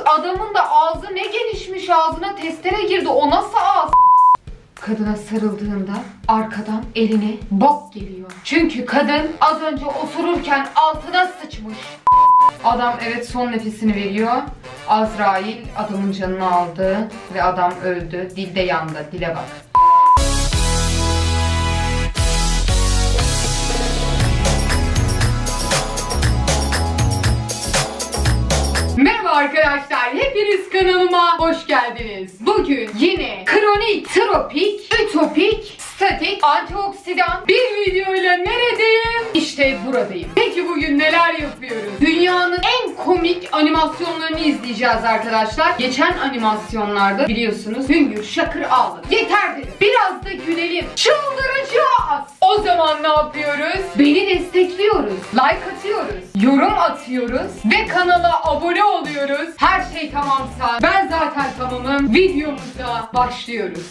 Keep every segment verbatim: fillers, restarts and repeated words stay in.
adamın da ağzı ne gelişmiş, ağzına testere girdi, o nasıl ağız? Kadına sarıldığında arkadan eline bok geliyor. Çünkü kadın az önce osururken altına sıçmış. Adam evet son nefesini veriyor. Azrail adamın canını aldı ve adam öldü. Dilde yandı. Dile bak. Merhaba arkadaşlar, hepiniz kanalıma hoş geldiniz. Bugün yine kronik, tropik, ütopik, statik, antioksidan bir videoyla neredeyim? İşte buradayım. Peki bugün neler yapıyoruz? Dünyanın en komik animasyonlarını izleyeceğiz arkadaşlar. Geçen animasyonlarda biliyorsunuz Hüngür Şakır ağladı. Yeter dedim. Biraz da gülelim. Çıldıracağız. O zaman ne yapıyoruz? Beni destekliyoruz. Like atıyoruz. Yorum atıyoruz. Ve kanala abone oluyoruz. Her şey tamamsa ben zaten tamamım. Videomuza başlıyoruz.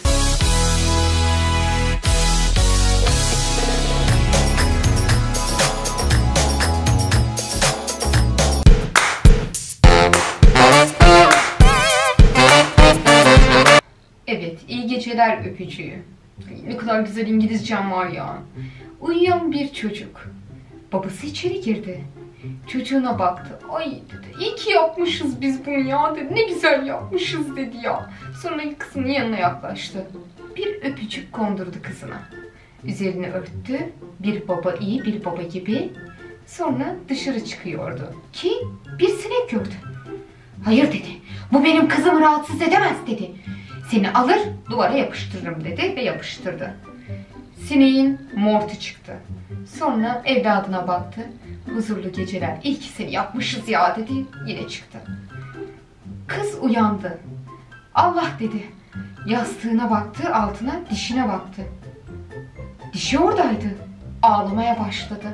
Evet, iyi geceler öpücüğü. Ne kadar güzel İngilizcem var ya. Uyuyan bir çocuk. Babası içeri girdi. Çocuğuna baktı. Ay dedi, iyi ki yapmışız biz bunu ya dedi. Ne güzel yapmışız dedi ya. Sonra kızının yanına yaklaştı. Bir öpücük kondurdu kızına. Üzerini örttü. Bir baba iyi bir baba gibi. Sonra dışarı çıkıyordu. Ki bir sinek gördü. Hayır dedi. Bu benim kızımı rahatsız edemez dedi. Seni alır duvara yapıştırırım dedi ve yapıştırdı. Sineğin mortu çıktı. Sonra evladına baktı. Huzurlu geceler. İyi ki seni yapmışız ya dedi. Yine çıktı. Kız uyandı. Allah dedi. Yastığına baktı, altına, dişine baktı. Dişi oradaydı. Ağlamaya başladı.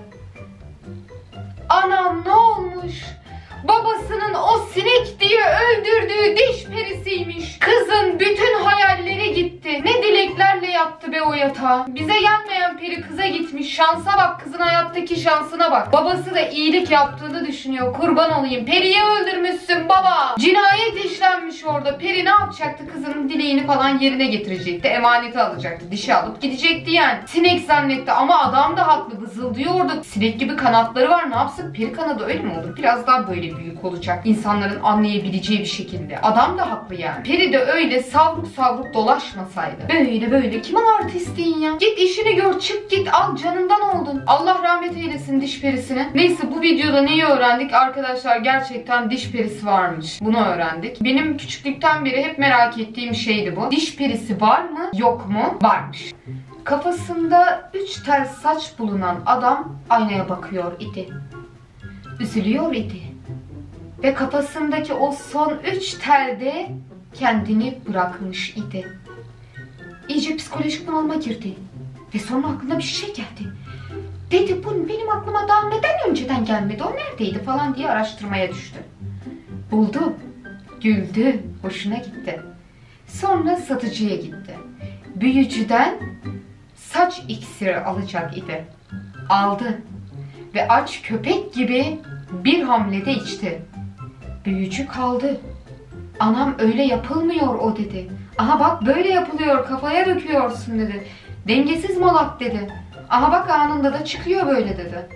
Anam ne olmuş? Babasının o sinek diye öldürdüğü diş perisiymiş. Kızın bütün hayalleri gitti. Ne dileklerle yattı be o yatağa. Bize gelmeyen peri kıza gitmiş. Şansa bak, kızın hayattaki şansına bak. Babası da iyilik yaptığını düşünüyor. Kurban olayım. Periyi öldürmüşsün baba. Cinayet işlenmiş orada. Peri ne yapacaktı? Kızının dileğini falan yerine getirecekti. Emaneti alacaktı. Dişi alıp gidecekti yani. Sinek zannetti ama adam da haklı. Vızıldıyor orada. Sinek gibi kanatları var. Ne yapsın? Peri kanadı öyle mi olur? Biraz daha böyle büyük olacak. İnsanların anlayabileceği bir şekilde. Adam da haklı yani. Peri de öyle savruk savruk dolaşmasaydı. Böyle böyle kimin artistliğin ya? Git işini gör, çık git, al, canından oldun. Allah rahmet eylesin diş perisine. Neyse, bu videoda neyi öğrendik? Arkadaşlar gerçekten diş perisi varmış. Bunu öğrendik. Benim küçüklükten beri hep merak ettiğim şeydi bu. Diş perisi var mı? Yok mu? Varmış. Kafasında üç tel saç bulunan adam aynaya bakıyor idi. Üzülüyor idi. Ve kafasındaki o son üç telde kendini bırakmış idi. İyice psikolojik bunalıma girdi. Ve sonra aklına bir şey geldi. Dedi, bu benim aklıma daha neden önceden gelmedi, o neredeydi falan diye araştırmaya düştü. Buldu. Güldü. Hoşuna gitti. Sonra satıcıya gitti. Büyücüden saç iksiri alacak idi. Aldı. Ve aç köpek gibi bir hamlede içti. Büyücü kaldı. Anam öyle yapılmıyor o dedi. Aha bak böyle yapılıyor, kafaya döküyorsun dedi. Dengesiz malak dedi. Aha bak anında da çıkıyor böyle dedi.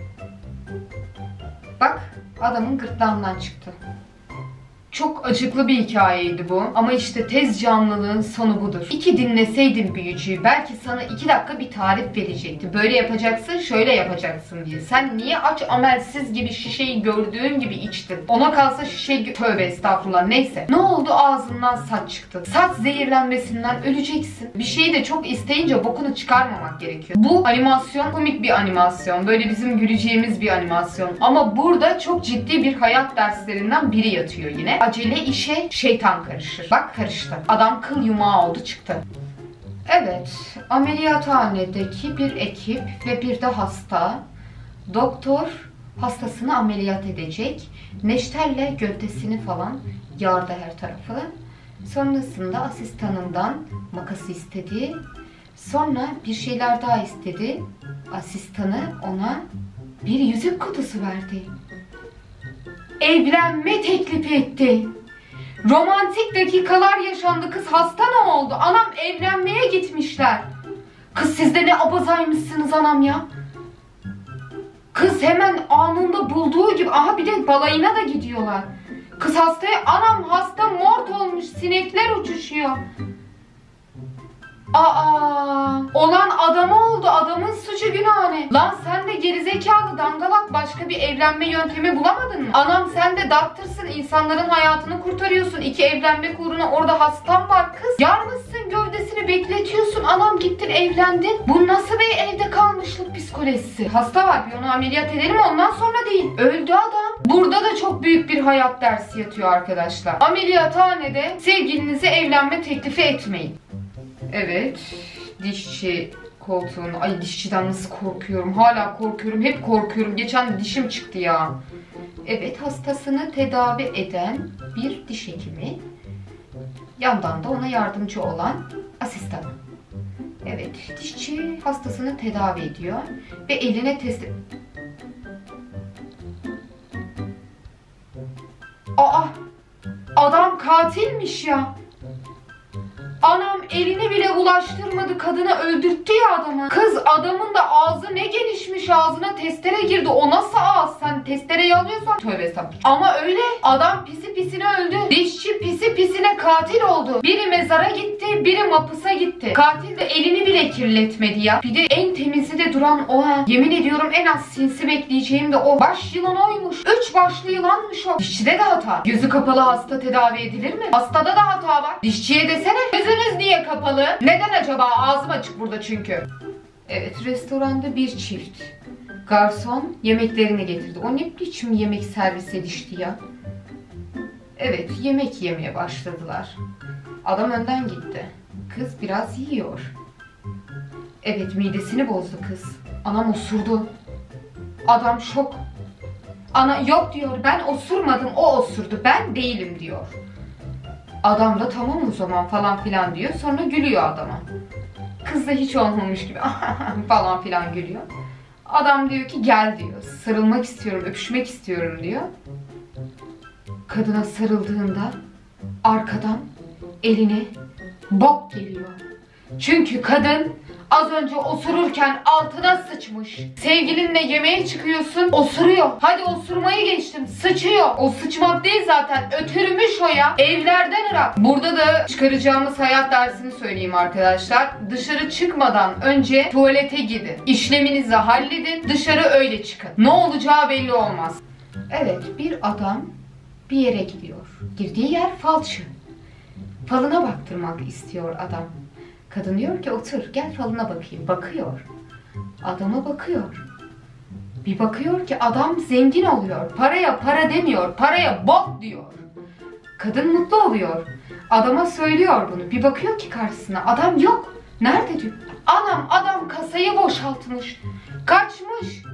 Bak adamın gırtlağından çıktı. Çok acıklı bir hikayeydi bu. Ama işte tez canlılığın sonu budur. İki dinleseydin büyücüyü belki sana iki dakika bir tarif verecekti. Böyle yapacaksın, şöyle yapacaksın diye. Sen niye aç amelsiz gibi şişeyi gördüğün gibi içtin? Ona kalsa şişeyi... Tövbe estağfurullah, neyse. Ne oldu? Ağzından saç çıktı. Saç zehirlenmesinden öleceksin. Bir şeyi de çok isteyince bokunu çıkarmamak gerekiyor. Bu animasyon komik bir animasyon. Böyle bizim güleceğimiz bir animasyon. Ama burada çok ciddi bir hayat derslerinden biri yatıyor yine. Acele işe şeytan karışır. Bak karıştı. Adam kıl yumağı oldu çıktı. Evet, ameliyathanedeki bir ekip ve bir de hasta. Doktor hastasını ameliyat edecek. Neşterle gövdesini falan yardı her tarafı. Sonrasında asistanından makası istedi. Sonra bir şeyler daha istedi. Asistanı ona bir yüzük kutusu verdi. Evlenme teklifi etti. Romantik dakikalar yaşandı. Kız hasta ne oldu? Anam evlenmeye gitmişler. Kız siz de ne abazaymışsınız anam ya. Kız hemen anında bulduğu gibi. Aha bir de balayına da gidiyorlar. Kız hastaya, anam hasta mort olmuş, sinekler uçuşuyor. Aa, olan adama oldu, adamın suçu günahı ne? Lan sen de gerizekalı dangalak başka bir evlenme yöntemi bulamadın mı? Anam sen de doktorsun, insanların hayatını kurtarıyorsun. İki evlenmek uğruna orada hastan var kız. Yarmışsın gövdesini bekletiyorsun, anam gittin evlendin. Bu nasıl bir evde kalmışlık psikolojisi? Hasta var, bir onu ameliyat edelim ondan sonra değil. Öldü adam. Burada da çok büyük bir hayat dersi yatıyor arkadaşlar. Ameliyathanede sevgilinize evlenme teklifi etmeyin. Evet, dişçi koltuğunu, ay dişçiden nasıl korkuyorum, hala korkuyorum, hep korkuyorum, geçen de dişim çıktı ya. Evet, hastasını tedavi eden bir diş hekimi, yandan da ona yardımcı olan asistanı. Evet, dişçi hastasını tedavi ediyor ve eline teslim... Aa, adam katilmiş ya. Anam elini bile ulaştırmadı, kadını öldürttü ya adamı. Kız adamın da ağzı ne gelişmiş, ağzına testere girdi. O nasıl ağız? Sen testereyi alıyorsan tövbe estağfurullah. Ama öyle adam pisi pisine öldü. Dişçi pisi pisine katil oldu. Biri mezara gitti, biri mapısa gitti. Katil de elini bile kirletmedi ya. Bir de en temizi de duran o ha. Yemin ediyorum en az sinsi bekleyeceğim de o. Baş yılan oymuş. Üç başlı yılanmış o. Dişçide de hata. Gözü kapalı hasta tedavi edilir mi? Hastada da hata var. Dişçiye desene. Gözünüz niye kapalı? Neden acaba? Ağzım açık burada çünkü. Evet, restoranda bir çift. Garson yemeklerini getirdi. O ne biçim yemek servis edişti ya. Evet, yemek yemeye başladılar. Adam önden gitti. Kız biraz yiyor. Evet, midesini bozdu kız. Anam osurdu. Adam şok. Ana yok diyor, ben osurmadım, o osurdu, ben değilim diyor. Adam da tamam o zaman falan filan diyor. Sonra gülüyor adama. Kız da hiç olmamış gibi falan filan gülüyor. Adam diyor ki gel diyor. Sarılmak istiyorum, öpüşmek istiyorum diyor. Kadına sarıldığında arkadan eline bok geliyor. Çünkü kadın az önce osururken altına sıçmış. Sevgilinle yemeğe çıkıyorsun, osuruyor. Hadi osurmayı geçtim, sıçıyor. O sıçmak değil zaten, ötürmüş o ya. Evlerden ırak. Burada da çıkaracağımız hayat dersini söyleyeyim arkadaşlar. Dışarı çıkmadan önce tuvalete gidin. İşleminizi halledin, dışarı öyle çıkın. Ne olacağı belli olmaz. Evet, bir adam bir yere gidiyor. Girdiği yer falçı. Falına baktırmak istiyor adam. Kadın diyor ki otur, gel falına bakayım. Bakıyor. Adama bakıyor. Bir bakıyor ki adam zengin oluyor. Paraya para demiyor, paraya bok diyor. Kadın mutlu oluyor. Adama söylüyor bunu. Bir bakıyor ki karşısına adam yok. Nerede diyor. Anam adam kasayı boşaltmış. Kaçmış.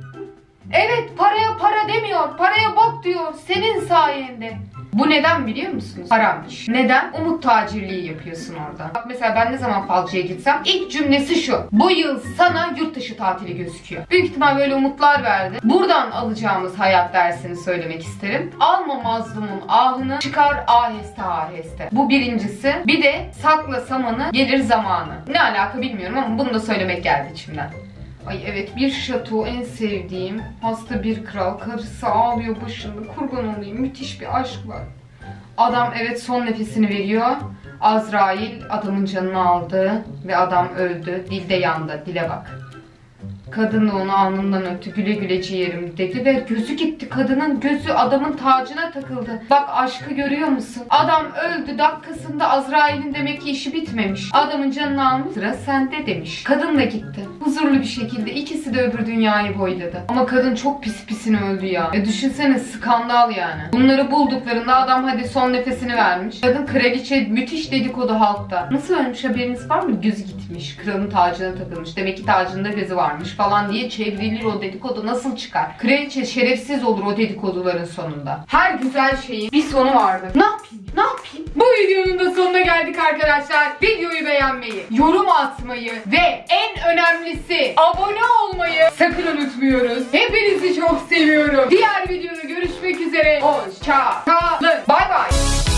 Evet, paraya para demiyor, paraya bok diyor. Senin sayende. Bu neden biliyor musunuz? Harammış. Neden? Umut tacirliği yapıyorsun orada. Bak mesela ben ne zaman falcıya gitsem ilk cümlesi şu. Bu yıl sana yurt dışı tatili gözüküyor. Büyük ihtimal böyle umutlar verdi. Buradan alacağımız hayat dersini söylemek isterim. Alma mazlumun ahını, çıkar aheste aheste. Bu birincisi. Bir de sakla samanı, gelir zamanı. Ne alaka bilmiyorum ama bunu da söylemek geldi içimden. Ay evet, bir şato, en sevdiğim hasta bir kral, karısı ağlıyor başında, kurban olayım, müthiş bir aşk var. Adam evet son nefesini veriyor. Azrail adamın canını aldı ve adam öldü. Dilde yandı, dile bak. Kadın da onu alnından öptü, güle güle ciğerim dedi ve gözü gitti. Kadının gözü adamın tacına takıldı. Bak aşkı görüyor musun? Adam öldü dakikasında, Azrail'in demek ki işi bitmemiş. Adamın canını almış, sıra sende demiş. Kadın da gitti. Huzurlu bir şekilde ikisi de öbür dünyayı boyladı. Ama kadın çok pis pisine öldü ya. E düşünsene, skandal yani. Bunları bulduklarında adam hadi son nefesini vermiş. Kadın kraliçe, müthiş dedikodu halkta. Nasıl ölmüş haberiniz var mı? Gözü gitmiş. Kralın tacına takılmış. Demek ki tacında gözü varmış falan diye çevrilir o dedikodu, nasıl çıkar? Kraliçe şerefsiz olur o dedikoduların sonunda. Her güzel şeyin bir sonu vardır. Ne yapayım? Ne yapayım? Bu videonun da sonuna geldik arkadaşlar. Videoyu beğenmeyi, yorum atmayı ve en önemlisi abone olmayı sakın unutmuyoruz. Hepinizi çok seviyorum. Diğer videoda görüşmek üzere. Hoşça kalın. Bay bay.